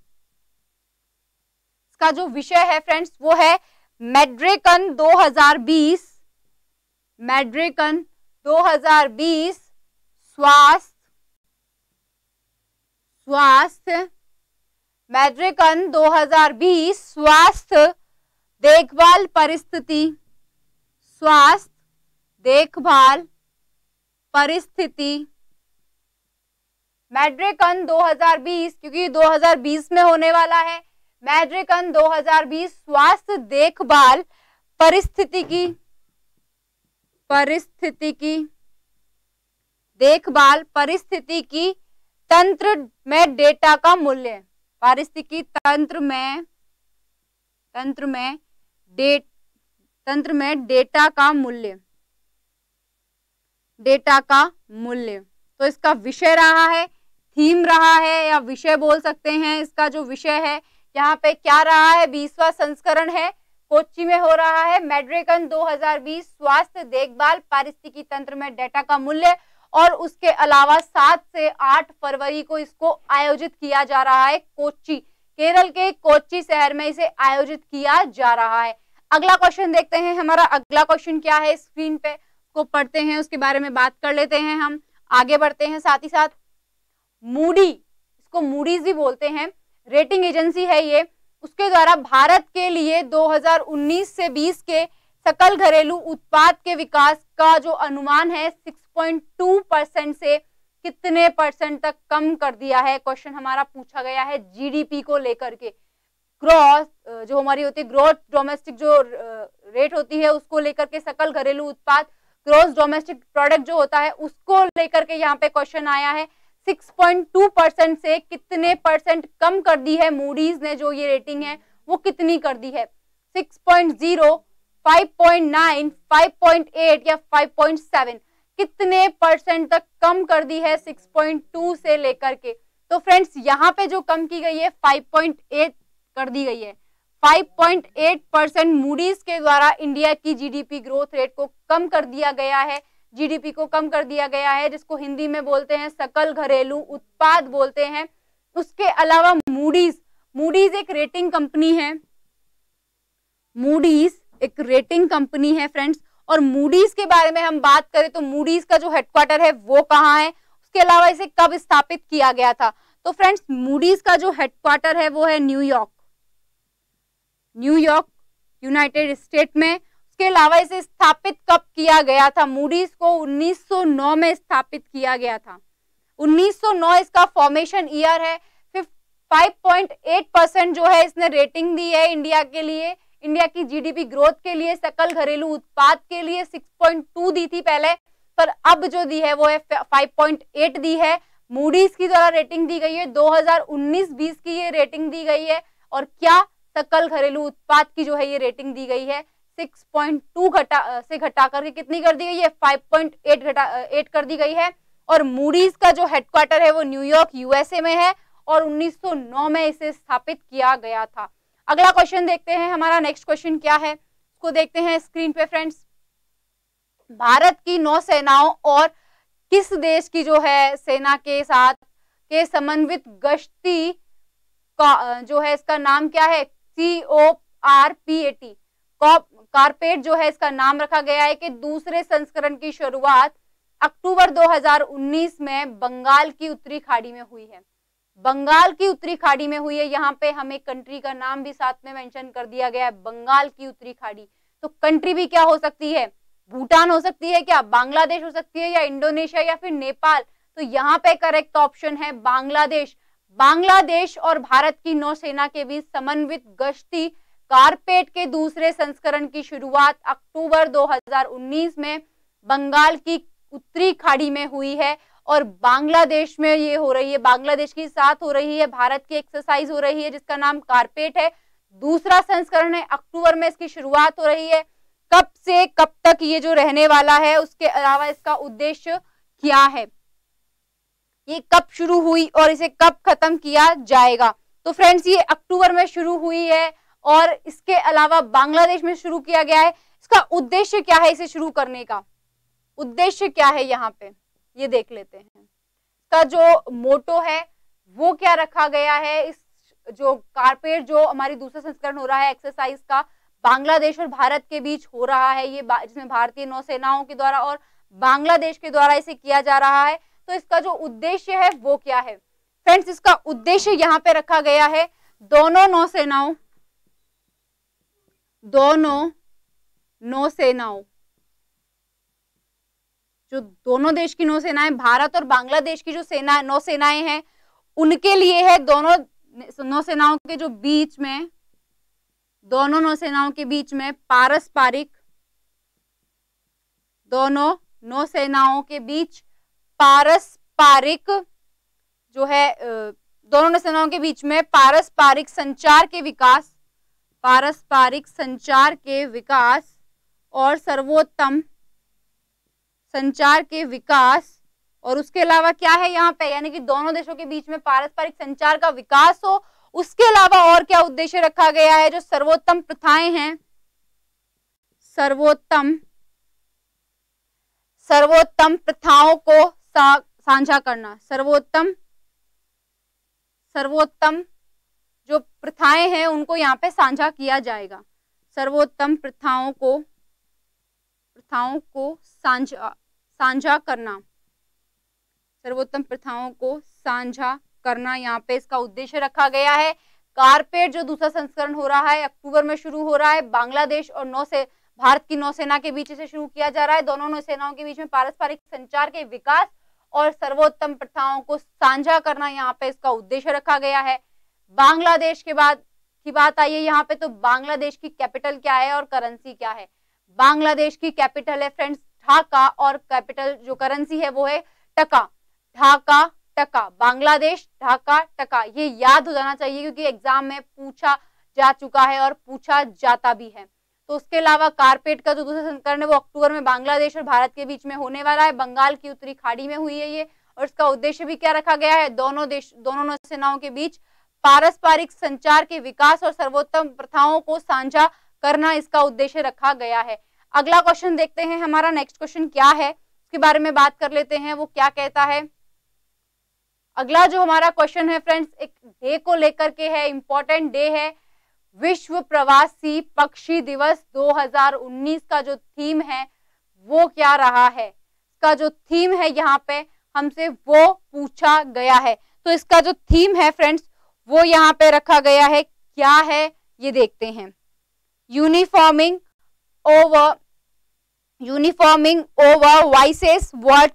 इसका जो विषय है फ्रेंड्स वो है मैड्रेकन दो हज़ार बीस, मैड्रेकन दो हज़ार बीस स्वास्थ्य स्वास्थ्य मैड्रेकन दो हज़ार बीस स्वास्थ्य देखभाल परिस्थिति, स्वास्थ्य देखभाल परिस्थिति मैड्रिकन दो हज़ार बीस, क्योंकि दो हज़ार बीस में होने वाला है। मैड्रिकन दो हज़ार बीस स्वास्थ्य देखभाल परिस्थितिकी परिस्थितिकी देखभाल परिस्थितिकी तंत्र में डेटा का मूल्य, पारिस्थितिकी तंत्र में तंत्र में डे तंत्र में डेटा का मूल्य डेटा का मूल्य तो इसका विषय रहा है, थीम रहा है, या विषय बोल सकते हैं। इसका जो विषय है यहाँ पे क्या रहा है, बीसवां संस्करण है, कोच्चि में हो रहा है। मैड्रिकन दो हज़ार बीस स्वास्थ्य देखभाल पारिस्थितिकी तंत्र में डेटा का मूल्य, और उसके अलावा सात से आठ फरवरी को इसको आयोजित किया जा रहा है कोच्चि, केरल के कोच्चि शहर में इसे आयोजित किया जा रहा है। अगला क्वेश्चन देखते हैं, हमारा अगला क्वेश्चन क्या है स्क्रीन पे, को पढ़ते हैं, उसके बारे में बात कर लेते हैं, हम आगे बढ़ते हैं। साथ ही साथ मूडी, इसको मूडीज भी बोलते हैं, रेटिंग एजेंसी है ये, उसके द्वारा भारत के लिए दो हज़ार उन्नीस से बीस के सकल घरेलू उत्पाद के विकास का जो अनुमान है छह पॉइंट दो परसेंट से कितने परसेंट तक कम कर दिया है। क्वेश्चन हमारा पूछा गया है जीडीपी को लेकर के, ग्रॉस जो हमारी होती है ग्रोथ डोमेस्टिक जो रेट होती है उसको लेकर के, सकल घरेलू उत्पाद ग्रोस डोमेस्टिक प्रोडक्ट जो होता है उसको लेकर के यहाँ पे क्वेश्चन आया है। छह पॉइंट दो परसेंट से कितने परसेंट कम कर दी है मूडीज ने, जो ये रेटिंग है वो कितनी कर दी है, छह पॉइंट ज़ीरो, पाँच पॉइंट नौ, पाँच पॉइंट आठ या पाँच पॉइंट सात, कितने परसेंट तक कम कर दी है छह पॉइंट दो से लेकर के। तो फ्रेंड्स यहाँ पे जो कम की गई है पाँच पॉइंट आठ कर दी गई है, पाँच पॉइंट आठ परसेंट मूडीज के द्वारा इंडिया की जीडीपी ग्रोथ रेट को कम कर दिया गया है, जीडीपी को कम कर दिया गया है, जिसको हिंदी में बोलते हैं सकल घरेलू उत्पाद बोलते हैं। उसके अलावा मूडीज मूडीज एक रेटिंग कंपनी है, मूडीज एक रेटिंग कंपनी है फ्रेंड्स, और मूडीज के बारे में हम बात करें तो मूडीज का जो हेडक्वार्टर है वो कहाँ है, उसके अलावा इसे कब स्थापित किया गया था। तो फ्रेंड्स मूडीज का जो हेडक्वार्टर है वो है न्यूयॉर्क, न्यूयॉर्क यूनाइटेड स्टेट में। उसके अलावा इसे स्थापित कब किया गया था, मूडीज को उन्नीस सौ नौ में स्थापित किया गया था, उन्नीस सौ नौ इसका फॉर्मेशन ईयर है। फिर पाँच पॉइंट आठ परसेंट जो है इसने रेटिंग दी है इंडिया के लिए, इंडिया की जीडीपी ग्रोथ के लिए, सकल घरेलू उत्पाद के लिए छह पॉइंट दो दी थी पहले, पर अब जो दी है वो है पाँच पॉइंट आठ दी है। मूडीज की द्वारा रेटिंग दी गई है, दो हज़ार उन्नीस बीस की ये रेटिंग दी गई है, और क्या सकल घरेलू उत्पाद की जो है ये रेटिंग दी गई है छह पॉइंट दो घटा से घटा करके कितनी कर दी गई है, पाँच पॉइंट आठ घटा आठ कर दी गई है। और मूडीज का जो हेडक्वार्टर है वो न्यूयॉर्क यूएसए में है, और उन्नीस सौ नौ में इसे स्थापित किया गया था। अगला क्वेश्चन देखते हैं, हमारा नेक्स्ट क्वेश्चन क्या है उसको देखते हैं स्क्रीन पे फ्रेंड्स। भारत की नौसेनाओं और किस देश की जो है सेना के साथ के समन्वित गश्ती का जो है इसका नाम क्या है, C O R P A T CORPAT जो है इसका नाम रखा गया है, कि दूसरे संस्करण की शुरुआत अक्टूबर दो हज़ार उन्नीस में बंगाल की उत्तरी खाड़ी में हुई है, बंगाल की उत्तरी खाड़ी में हुई है। यहाँ पे हमें कंट्री का नाम भी साथ में मेंशन कर दिया गया है, बंगाल की उत्तरी खाड़ी। तो कंट्री भी क्या हो सकती है, भूटान हो सकती है क्या, बांग्लादेश हो सकती है, या इंडोनेशिया या फिर नेपाल। तो यहाँ पे करेक्ट ऑप्शन है बांग्लादेश। बांग्लादेश और भारत की नौसेना के बीच समन्वित गश्ती कारपेट के दूसरे संस्करण की शुरुआत अक्टूबर दो हज़ार उन्नीस में बंगाल की उत्तरी खाड़ी में हुई है, और बांग्लादेश में ये हो रही है, बांग्लादेश के साथ हो रही है, भारत की एक्सरसाइज हो रही है जिसका नाम कारपेट है। दूसरा संस्करण है, अक्टूबर में इसकी शुरुआत हो रही है। कब से कब तक ये जो रहने वाला है, उसके अलावा इसका उद्देश्य क्या है, ये कब शुरू हुई और इसे कब खत्म किया जाएगा। तो फ्रेंड्स ये अक्टूबर में शुरू हुई है, और इसके अलावा बांग्लादेश में शुरू किया गया है। इसका उद्देश्य क्या है, इसे शुरू करने का उद्देश्य क्या है, यहाँ पे ये देख लेते हैं। इसका जो मोटो है वो क्या रखा गया है, इस जो कारपेट जो हमारी दूसरा संस्करण हो रहा है एक्सरसाइज का, बांग्लादेश और भारत के बीच हो रहा है ये, जिसमें भारतीय नौसेनाओं के द्वारा और बांग्लादेश के द्वारा इसे किया जा रहा है। तो इसका जो उद्देश्य है वो क्या है फ्रेंड्स, इसका उद्देश्य यहाँ पे रखा गया है, दोनों नौसेनाओं दोनों नौसेनाओं जो दोनों देश की नौसेनाएं, भारत और बांग्लादेश की जो सेना नौसेनाएं हैं उनके लिए है। दोनों नौसेनाओं के जो बीच में दोनों नौसेनाओं के बीच में पारस्परिक दोनों नौसेनाओं के बीच पारस्परिक जो है दोनों नौसेनाओं के बीच में पारस्परिक संचार के विकास पारस्परिक संचार के विकास और सर्वोत्तम संचार के विकास, और उसके अलावा क्या है यहाँ पे, यानी कि दोनों देशों के बीच में पारस्परिक संचार का विकास हो। उसके अलावा और क्या उद्देश्य रखा गया है, जो सर्वोत्तम प्रथाएं हैं, सर्वोत्तम सर्वोत्तम प्रथाओं को सा, साझा करना। सर्वोत्तम सर्वोत्तम जो प्रथाएं हैं उनको यहाँ पे साझा किया जाएगा। सर्वोत्तम प्रथाओं को प्रथाओं को साझा साझा करना सर्वोत्तम प्रथाओं को साझा करना यहाँ पे इसका उद्देश्य रखा गया है। कारपेट जो दूसरा संस्करण हो रहा है अक्टूबर में शुरू हो रहा है। बांग्लादेश और नौसे भारत की नौसेना के बीच से शुरू किया जा रहा है। दोनों नौसेनाओं के बीच में पारस्परिक संचार के विकास और सर्वोत्तम प्रथाओं को साझा करना यहाँ पे इसका उद्देश्य रखा गया है। बांग्लादेश के बाद की बात आई है यहाँ पे, तो बांग्लादेश की कैपिटल क्या है और करेंसी क्या है। बांग्लादेश की कैपिटल है फ्रेंड्स ढाका और कैपिटल जो करेंसी है वो है टका। ढाका टका, बांग्लादेश ढाका टका, ये याद हो जाना चाहिए क्योंकि एग्जाम में पूछा जा चुका है और पूछा जाता भी है। तो उसके अलावा कारपेट का जो दूसरा संस्करण है वो अक्टूबर में बांग्लादेश और भारत के बीच में होने वाला है। बंगाल की उत्तरी खाड़ी में हुई है ये, और इसका उद्देश्य भी क्या रखा गया है, दोनों देश दोनों नौसेनाओं के बीच पारस्परिक संचार के विकास और सर्वोत्तम प्रथाओं को साझा करना इसका उद्देश्य रखा गया है। अगला क्वेश्चन देखते हैं, हमारा नेक्स्ट क्वेश्चन क्या है उसके बारे में बात कर लेते हैं। वो क्या कहता है, अगला जो हमारा क्वेश्चन है फ्रेंड्स एक डे को लेकर के है, इंपॉर्टेंट डे है। विश्व प्रवासी पक्षी दिवस दो हज़ार उन्नीस का जो थीम है वो क्या रहा है, इसका जो थीम है यहाँ पे हमसे वो पूछा गया है। तो इसका जो थीम है फ्रेंड्स वो यहाँ पे रखा गया है, क्या है ये देखते हैं। Unifying our unifying our voices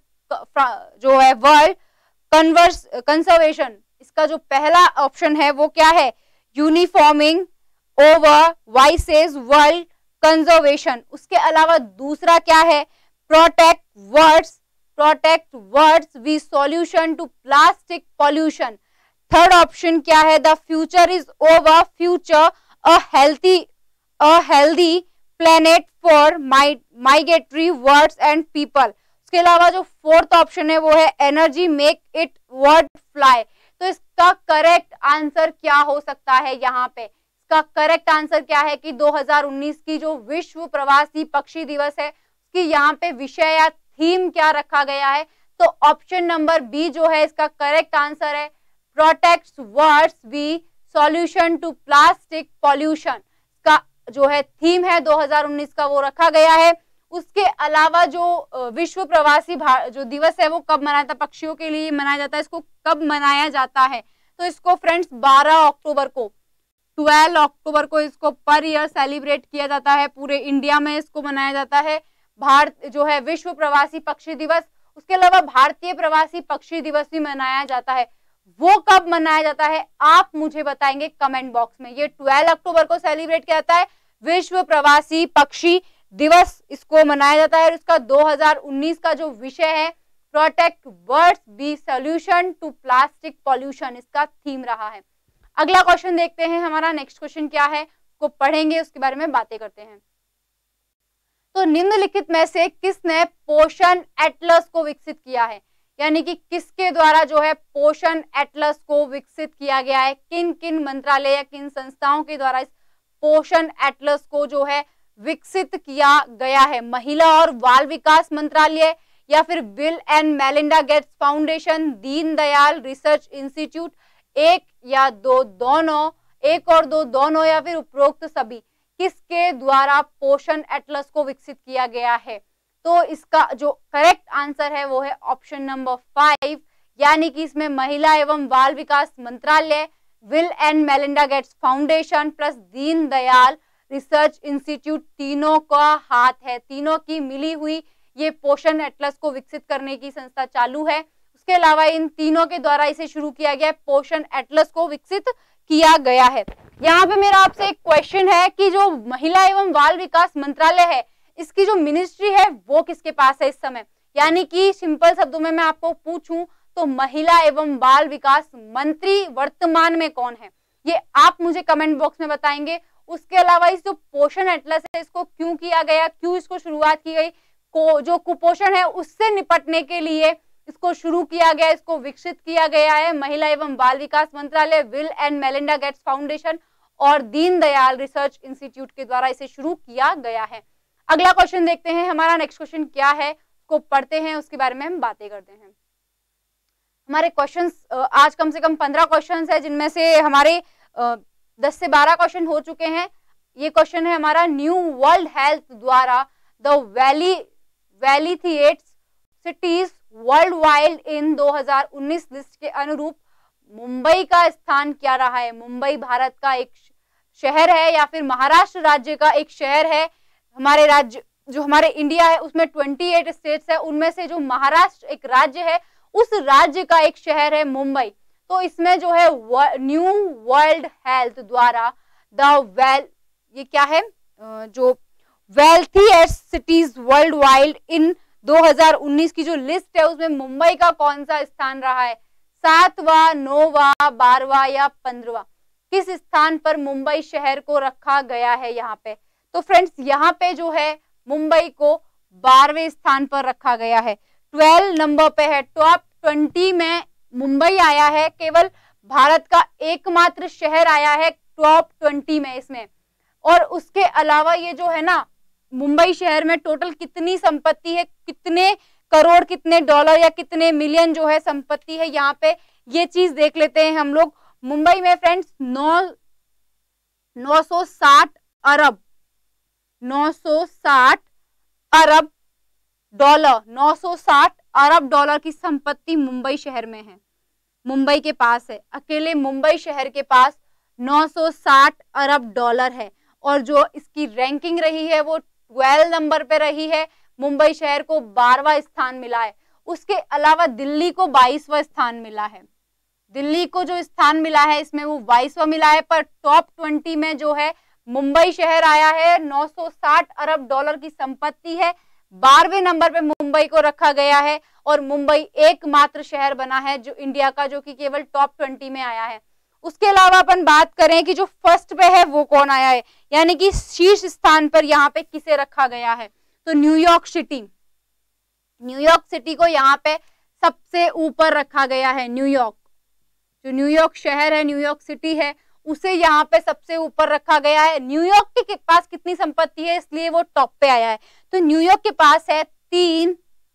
world जो है वर्ल्ड कन्वर्स कंजर्वेशन, इसका जो पहला ऑप्शन है वो क्या है, unifying our voices world conservation. उसके अलावा दूसरा क्या है, protect birds protect birds be solution to plastic pollution. Third option क्या है, the future is our future a healthy a healthy planet for migratory birds and people. उसके अलावा जो फोर्थ ऑप्शन है वो है energy make it bird fly. तो इसका करेक्ट आंसर क्या हो सकता है, यहाँ पे इसका करेक्ट आंसर क्या है कि दो हज़ार उन्नीस की जो विश्व प्रवासी पक्षी दिवस है उसकी यहाँ पे विषय या थीम क्या रखा गया है। तो ऑप्शन नंबर बी जो है इसका करेक्ट आंसर है, protects birds be solution to plastic pollution. इसका जो है थीम है दो हज़ार उन्नीस का वो रखा गया है। उसके अलावा जो विश्व प्रवासी जो दिवस है वो कब मनाया जाता है, पक्षियों के लिए मनाया जाता है, इसको कब मनाया जाता है, तो इसको फ्रेंड्स बारह अक्टूबर को बारह अक्टूबर को इसको पर ईयर सेलिब्रेट किया जाता है, पूरे इंडिया में इसको मनाया जाता है भारत जो है विश्व प्रवासी पक्षी दिवस। उसके अलावा भारतीय प्रवासी पक्षी दिवस भी मनाया जाता है, वो कब मनाया जाता है आप मुझे बताएंगे कमेंट बॉक्स में। ये बारह अक्टूबर को सेलिब्रेट किया जाता है विश्व प्रवासी पक्षी दिवस, इसको मनाया जाता है। और इसका दो हज़ार उन्नीस का जो विषय है protect birds be solution to plastic pollution, इसका थीम रहा है। अगला क्वेश्चन देखते हैं, हमारा नेक्स्ट क्वेश्चन क्या है उसको पढ़ेंगे, उसके बारे में बातें करते हैं। तो निम्नलिखित में से किसने पोषण एटलस को विकसित किया है, यानी कि किसके द्वारा जो है पोषण एटलस को विकसित किया गया है, किन किन मंत्रालय या किन संस्थाओं के द्वारा इस पोषण एटलस को जो है विकसित किया गया है। महिला और बाल विकास मंत्रालय या फिर Bill and Melinda Gates Foundation, Deendayal Research Institute, एक या दो दोनों, एक और दो दोनों या फिर उपरोक्त सभी, किसके द्वारा पोषण एटलस को विकसित किया गया है। तो इसका जो करेक्ट आंसर है वो है ऑप्शन नंबर फाइव, यानी कि इसमें महिला एवं बाल विकास मंत्रालय, Bill and Melinda Gates Foundation plus Deendayal Research Institute, तीनों का हाथ है, तीनों की मिली हुई ये पोषण एटलस को विकसित करने की संस्था चालू है। उसके अलावा इन तीनों के द्वारा इसे शुरू किया गया है, पोषण एटलस को विकसित किया गया है। यहाँ पे मेरा आपसे एक क्वेश्चन है कि जो महिला एवं बाल विकास मंत्रालय है, इसकी जो मिनिस्ट्री है वो किसके पास है इस समय? यानी कि सिंपल शब्दों में मैं आपको पूछूं तो महिला एवं बाल विकास मंत्री वर्तमान में कौन है, ये आप मुझे कमेंट बॉक्स में बताएंगे। उसके अलावा इस जो पोषण एटलस है इसको क्यों किया गया, क्यों इसको शुरुआत की गई, को जो कुपोषण है उससे निपटने के लिए इसको शुरू किया गया, इसको विकसित किया गया है महिला एवं बाल विकास मंत्रालय, Bill and Melinda Gates Foundation और दीनदयाल रिसर्च इंस्टीट्यूट के द्वारा इसे शुरू किया गया है। अगला क्वेश्चन देखते हैं, हमारा नेक्स्ट क्वेश्चन क्या है, उसको पढ़ते हैं, उसके बारे में हम बातें करते हैं। हमारे क्वेश्चंस आज कम से कम पंद्रह क्वेश्चंस है, जिनमें से हमारे दस से बारह क्वेश्चन हो चुके हैं। ये क्वेश्चन है हमारा, न्यू वर्ल्ड हेल्थ द्वारा the valley wealthiest cities world wide in दो हज़ार उन्नीस लिस्ट के अनुरूप मुंबई का स्थान क्या रहा है? मुंबई भारत का एक शहर है या फिर महाराष्ट्र राज्य का एक शहर है? हमारे राज्य जो हमारे इंडिया है उसमें अट्ठाईस स्टेट्स है, उनमें से जो महाराष्ट्र एक राज्य है उस राज्य का एक शहर है मुंबई। तो इसमें जो है न्यू वर्ल्ड हेल्थ द्वारा द वेल ये क्या है, जो wealthiest cities world wide in दो हज़ार उन्नीस की जो लिस्ट है उसमें मुंबई का कौन सा स्थान रहा है? सातवां, नौवां, बारहवां या पंद्रहवां? किस स्थान पर मुंबई शहर को रखा गया है यहाँ पे? तो फ्रेंड्स यहाँ पे जो है मुंबई को बारहवें स्थान पर रखा गया है, ट्वेल्व नंबर पे है। टॉप ट्वेंटी में मुंबई आया है, केवल भारत का एकमात्र शहर आया है टॉप ट्वेंटी में इसमें। और उसके अलावा ये जो है ना मुंबई शहर में टोटल कितनी संपत्ति है, कितने करोड़, कितने डॉलर या कितने मिलियन जो है संपत्ति है यहाँ पे, ये चीज देख लेते हैं हम लोग। मुंबई में फ्रेंड्स नौ नौ सौ साठ अरब नौ सौ साठ अरब डॉलर नौ सौ साठ अरब डॉलर की संपत्ति मुंबई शहर में है, मुंबई के पास है। अकेले मुंबई शहर के पास नौ सौ साठ अरब डॉलर है और जो इसकी रैंकिंग रही है वो ट्वेल्व नंबर पे रही है। मुंबई शहर को बारहवां स्थान मिला है। उसके अलावा दिल्ली को बाईसवां स्थान मिला है, दिल्ली को जो स्थान मिला है इसमें वो बाईसवां मिला है, पर टॉप ट्वेंटी में जो है मुंबई शहर आया है। नौ सौ साठ अरब डॉलर की संपत्ति है, बारहवें नंबर पे मुंबई को रखा गया है और मुंबई एकमात्र शहर बना है जो इंडिया का जो कि केवल टॉप ट्वेंटी में आया है। उसके अलावा अपन बात करें कि जो फर्स्ट पे है वो कौन आया है, यानी कि शीर्ष स्थान पर यहाँ पे किसे रखा गया है, तो न्यूयॉर्क सिटी, न्यूयॉर्क सिटी को यहाँ पे सबसे ऊपर रखा गया है। न्यूयॉर्क जो न्यूयॉर्क शहर है, न्यूयॉर्क सिटी है, उसे यहाँ पे सबसे ऊपर रखा गया है। न्यूयॉर्क के पास कितनी संपत्ति है इसलिए वो टॉप पे आया है, तो न्यूयॉर्क के पास है तीन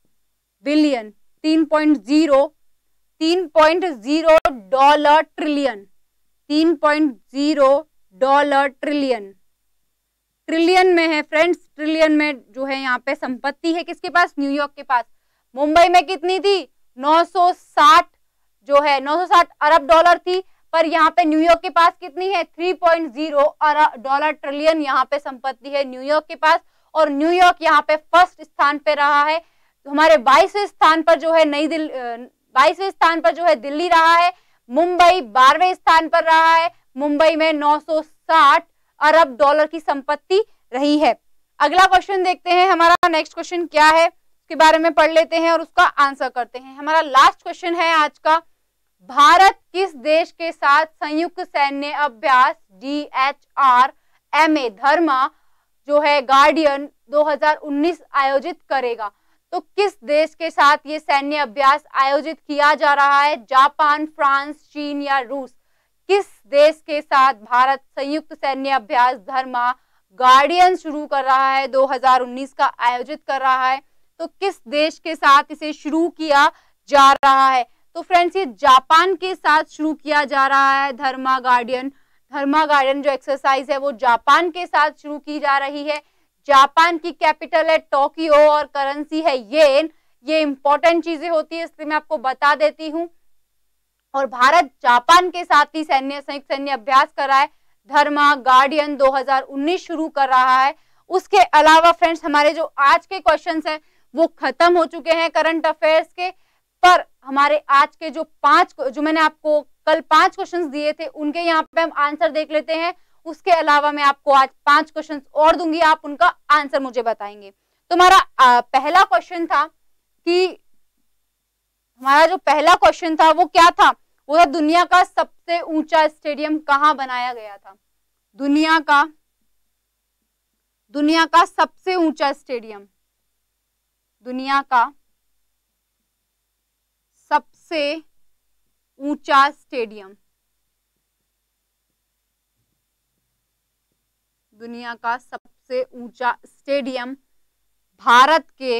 बिलियन तीन पॉइंट जीरो तीन पॉइंट जीरो डॉलर ट्रिलियन तीन point zero dollar trillion trillion में है फ्रेंड्स, ट्रिलियन में जो है यहाँ पे संपत्ति है किसके पास, न्यूयॉर्क के पास। मुंबई में कितनी थी, नौ सौ साठ जो है नौ सौ साठ अरब डॉलर थी, पर यहाँ पे न्यूयॉर्क के पास कितनी है, तीन पॉइंट जीरो डॉलर ट्रिलियन यहाँ पे संपत्ति है न्यूयॉर्क के पास। और न्यूयॉर्क यहाँ पे फर्स्ट स्थान पे रहा है। तो हमारे बाईसवें स्थान पर जो है नई दिल्ली बाईसवें स्थान पर जो है दिल्ली रहा है। मुंबई बारहवें स्थान पर रहा है, मुंबई में नौ सौ साठ अरब डॉलर की संपत्ति रही है। अगला क्वेश्चन देखते हैं, हमारा नेक्स्ट क्वेश्चन क्या है उसके बारे में पढ़ लेते हैं और उसका आंसर करते हैं। हमारा लास्ट क्वेश्चन है आज का, भारत किस देश के साथ संयुक्त सैन्य अभ्यास D H R M A Dharma जो है गार्डियन दो हज़ार उन्नीस आयोजित करेगा? तो किस देश के साथ ये सैन्य अभ्यास आयोजित किया जा रहा है, जापान, फ्रांस, चीन या रूस? किस देश के साथ भारत संयुक्त सैन्य अभ्यास धर्मा गार्डियन शुरू कर रहा है, दो हज़ार उन्नीस का आयोजित कर रहा है? तो किस देश के साथ इसे शुरू किया जा रहा है? तो फ्रेंड्स ये जापान के साथ शुरू किया जा रहा है धर्मा गार्डियन। धर्मा गार्डियन जो एक्सरसाइज है वो जापान के साथ शुरू की जा रही है। जापान की कैपिटल है टोक्यो और करेंसी है येन। ये इंपॉर्टेंट चीजें होती है इसलिए मैं आपको बता देती हूँ। और भारत जापान के साथ ही सैन्य संयुक्त सैन्य अभ्यास कर रहा है, धर्मा गार्डियन दो हज़ार उन्नीस शुरू कर रहा है। उसके अलावा फ्रेंड्स हमारे जो आज के क्वेश्चंस हैं वो खत्म हो चुके हैं करंट अफेयर्स के। पर हमारे आज के जो पांच, जो मैंने आपको कल पांच क्वेश्चंस दिए थे, उनके यहाँ पे हम आंसर देख लेते हैं। उसके अलावा मैं आपको आज पांच क्वेश्चंस और दूंगी, आप उनका आंसर मुझे बताएंगे। तो हमारा पहला क्वेश्चन था कि हमारा जो पहला क्वेश्चन था वो क्या था, वो था दुनिया का सबसे ऊंचा स्टेडियम कहां बनाया गया था। दुनिया का दुनिया का सबसे ऊंचा स्टेडियम, दुनिया का सबसे ऊंचा स्टेडियम, दुनिया का सबसे ऊंचा स्टेडियम भारत के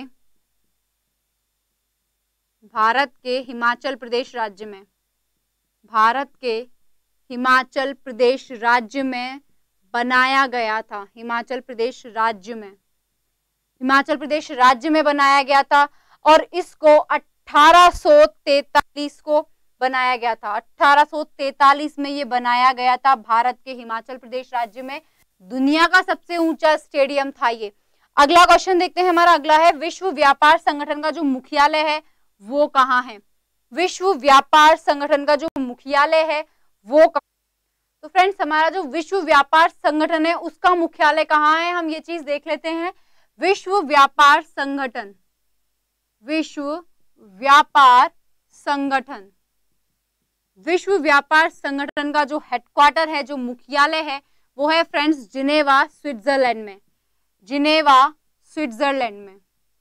भारत के हिमाचल प्रदेश राज्य में, भारत के हिमाचल प्रदेश राज्य में बनाया गया था। हिमाचल प्रदेश राज्य में हिमाचल प्रदेश राज्य में बनाया गया था और इसको अठारह सौ तैतालीस को बनाया गया था। अठारह सौ तैतालीस में ये बनाया गया था। भारत के हिमाचल प्रदेश राज्य में दुनिया का सबसे ऊंचा स्टेडियम था ये। अगला क्वेश्चन देखते हैं, हमारा अगला है विश्व व्यापार संगठन का जो मुख्यालय है वो कहाँ है। विश्व व्यापार संगठन का जो मुख्यालय है वो कहाँ? तो फ्रेंड्स, हमारा जो विश्व व्यापार संगठन है उसका मुख्यालय कहाँ है, हम ये चीज देख लेते हैं। विश्व व्यापार संगठन, विश्व व्यापार संगठन विश्व व्यापार संगठन का जो हेडक्वार्टर है, जो मुख्यालय है, वो है फ्रेंड्स जिनेवा, स्विट्जरलैंड में। जिनेवा स्विट्जरलैंड में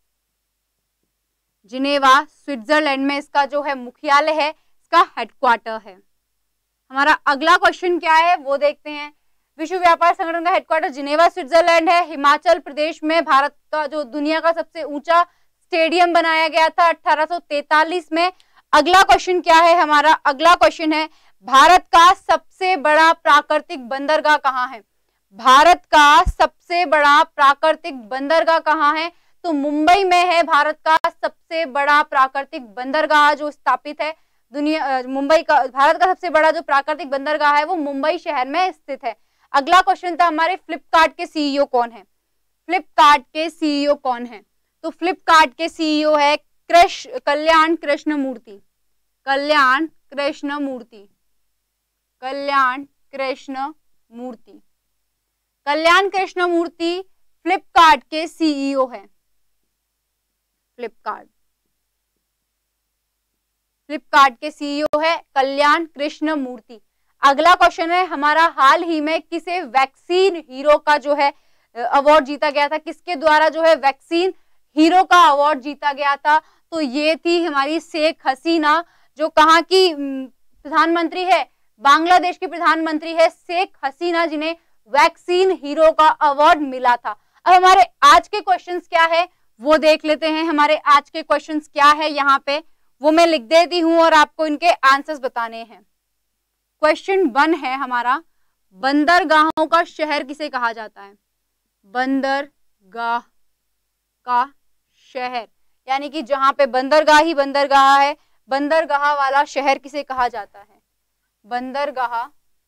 जिनेवा स्विट्जरलैंड में इसका जो है मुख्यालय है, इसका हेडक्वार्टर है। हमारा अगला क्वेश्चन क्या है वो देखते हैं। विश्व व्यापार संगठन का हेडक्वार्टर जिनेवा स्विट्जरलैंड है। हिमाचल प्रदेश में भारत का जो दुनिया का सबसे ऊंचा स्टेडियम बनाया गया था अठारह सौ तैतालीस में। अगला क्वेश्चन क्या है, हमारा अगला क्वेश्चन है भारत का सबसे बड़ा प्राकृतिक बंदरगाह कहाँ है। भारत का सबसे बड़ा प्राकृतिक बंदरगाह कहाँ है, तो मुंबई में है भारत का सबसे बड़ा प्राकृतिक बंदरगाह जो स्थापित है। दुनिया मुंबई का भारत का सबसे बड़ा जो प्राकृतिक बंदरगाह है वो मुंबई शहर में स्थित है। अगला क्वेश्चन था हमारे फ्लिपकार्ट के सीईओ कौन है। फ्लिपकार्ट के सीईओ कौन है, तो फ्लिपकार्ट के सीईओ है कृष्ण कल्याण कृष्णमूर्ति। कल्याण कृष्णमूर्ति कल्याण कृष्णमूर्ति कल्याण कृष्णमूर्ति फ्लिपकार्ट के सीईओ है। फ्लिपकार्ट फ्लिपकार्ट के सीईओ है कल्याण कृष्णमूर्ति। अगला क्वेश्चन है हमारा, हाल ही में किसे वैक्सीन हीरो का जो है अवार्ड जीता गया था, किसके द्वारा जो है वैक्सीन हीरो का अवार्ड जीता गया था, तो ये थी हमारी शेख हसीना, जो कहाँ की प्रधानमंत्री है, बांग्लादेश की प्रधानमंत्री है शेख हसीना, जिन्हें वैक्सीन हीरो का अवार्ड मिला था। अब हमारे आज के क्वेश्चंस क्या है वो देख लेते हैं। हमारे आज के क्वेश्चंस क्या है यहाँ पे वो मैं लिख देती हूँ और आपको इनके आंसर्स बताने हैं। क्वेश्चन वन है हमारा, बंदरगाहों का शहर किसे कहा जाता है। बंदरगाह का शहर, यानी कि जहां पे बंदरगाह ही बंदरगाह है, बंदरगाह वाला शहर किसे कहा जाता है। बंदरगाह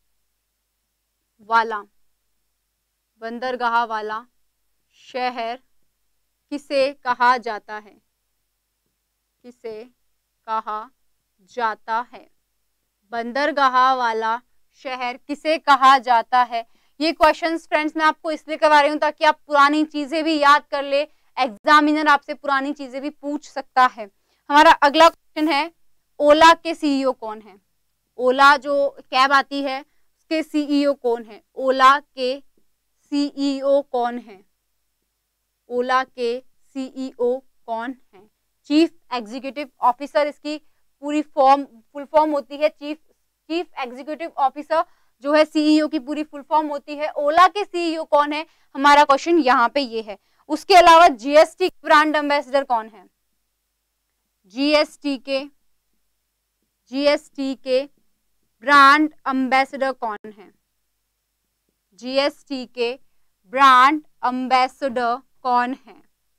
वाला बंदरगाह वाला शहर किसे कहा जाता है, किसे कहा जाता है। बंदरगाह वाला शहर किसे कहा जाता है। ये क्वेश्चंस फ्रेंड्स मैं आपको इसलिए करवा रही हूँ ताकि आप पुरानी चीजें भी याद कर ले, एग्जामिनर आपसे पुरानी चीजें भी पूछ सकता है। हमारा अगला क्वेश्चन है, ओला के सीईओ कौन है। ओला जो कैब आती है उसके सीईओ कौन है। ओला के सीईओ कौन है। ओला के सीईओ कौन है। चीफ एग्जीक्यूटिव ऑफिसर इसकी पूरी फॉर्म फुल फॉर्म होती है। चीफ चीफ एग्जीक्यूटिव ऑफिसर जो है सीईओ की पूरी फुल फॉर्म होती है। ओला के सीईओ कौन है, हमारा क्वेश्चन यहाँ पे ये है। उसके अलावा जीएसटी ब्रांड एम्बेसडर कौन है। जीएसटी के जीएसटी के ब्रांड एम्बेसडर कौन है। जीएसटी के ब्रांड एम्बेसडर कौन है।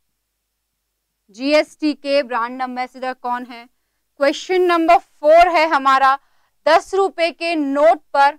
जीएसटी के ब्रांड एम्बेसडर कौन है। क्वेश्चन नंबर फोर है हमारा, दस रुपए के नोट पर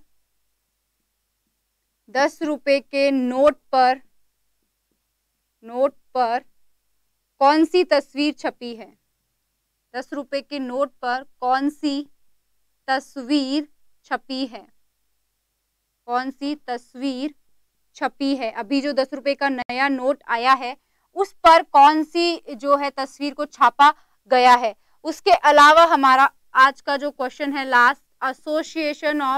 दस रुपए के नोट पर नोट पर कौन सी तस्वीर छपी है? दस रुपए के नोट पर कौन सी तस्वीर छपी है? कौन सी तस्वीर छपी है? अभी जो दस रुपए का नया नोट आया है उस पर कौन सी जो है तस्वीर को छापा गया है? उसके अलावा हमारा आज का जो क्वेश्चन है last, association of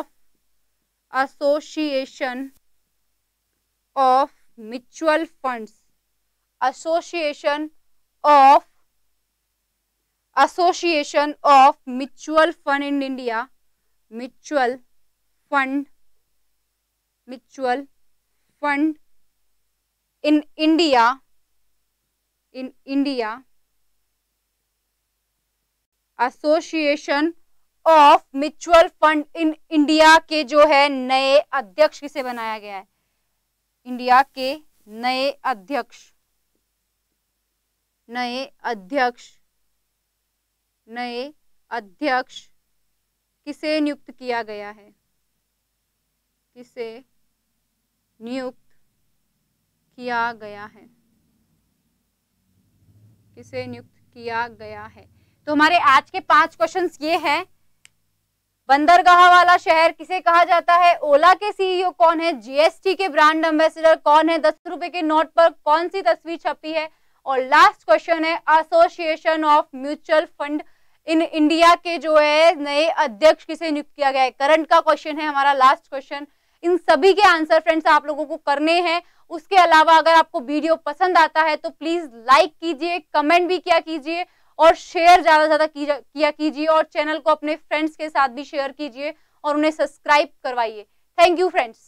association of mutual funds, association of association of mutual fund in India, mutual fund mutual fund in India in India association of mutual fund in India के जो है नए अध्यक्ष किसे बनाया गया है? इंडिया के नए अध्यक्ष नए अध्यक्ष नए अध्यक्ष किसे नियुक्त किया गया है? किसे नियुक्त किया गया है? किसे नियुक्त किया गया है? तो हमारे आज के पांच क्वेश्चंस ये हैं। बंदरगाह वाला शहर किसे कहा जाता है? ओला के सीईओ कौन है? जीएसटी के ब्रांड एम्बेसडर कौन है? दस रुपए के नोट पर कौन सी तस्वीर छपी है? और लास्ट क्वेश्चन है association of mutual fund in India के जो है नए अध्यक्ष किसे नियुक्त किया गया है? करंट का क्वेश्चन है हमारा लास्ट क्वेश्चन। इन सभी के आंसर फ्रेंड्स आप लोगों को करने हैं। उसके अलावा अगर आपको वीडियो पसंद आता है तो प्लीज लाइक कीजिए, कमेंट भी किया कीजिए और शेयर ज्यादा से ज्यादा किया कीजिए और चैनल को अपने फ्रेंड्स के साथ भी शेयर कीजिए और उन्हें सब्सक्राइब करवाइए। Thank you friends.